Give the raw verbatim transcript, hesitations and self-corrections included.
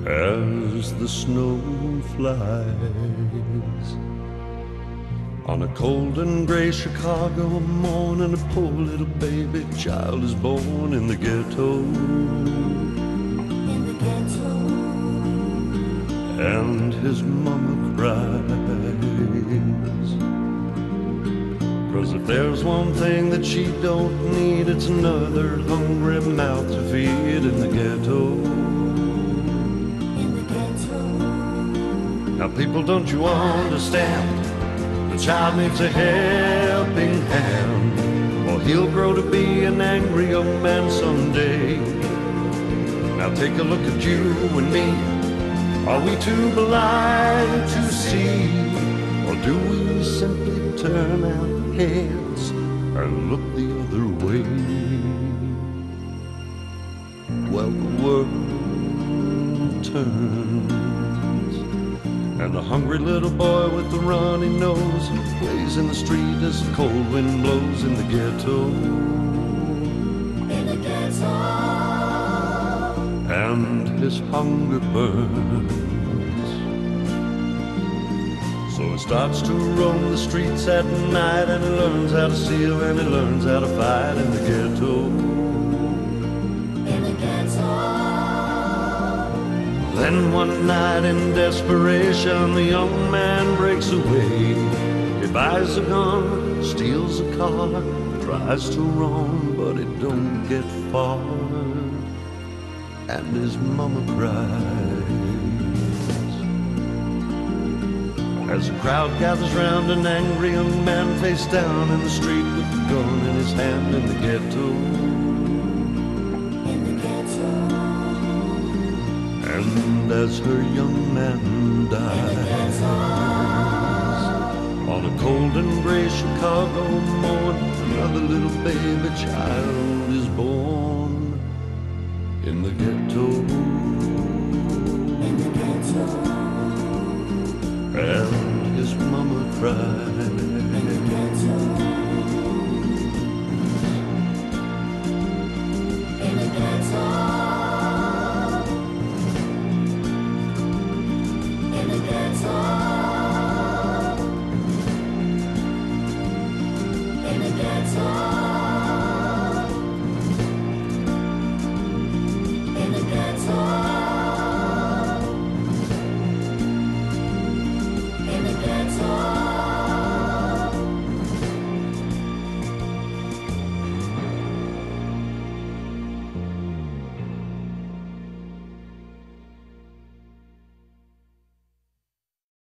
as the snow flies. On a cold and gray Chicago morning, a poor little baby child is born in the ghetto. In the ghetto. And his mama cries, 'cause if there's one thing that she don't need, it's another hungry mouth to feed in the ghetto. In the ghetto. Now people, don't you understand? The child needs a helping hand, or he'll grow to be an angry young man someday. Now take a look at you and me. Are we too blind to see, or do we simply turn our heads and look the other way? Well, the world turns, and the hungry little boy with the runny nose plays in the street as the cold wind blows in the ghetto. In the ghetto. And his hunger burns, so he starts to roam the streets at night, and he learns how to steal and he learns how to fight in the ghetto. In the ghetto. Then one night in desperation, the young man breaks away. He buys a gun, steals a car, tries to roam, but it don't get far. And his mama cries as the crowd gathers round an angry young man face down in the street with the gun in his hand in the ghetto. In the ghetto. And as her young man dies on a cold and gray Chicago morn, another little baby child is born in the ghetto. In the ghetto. And his mama cries.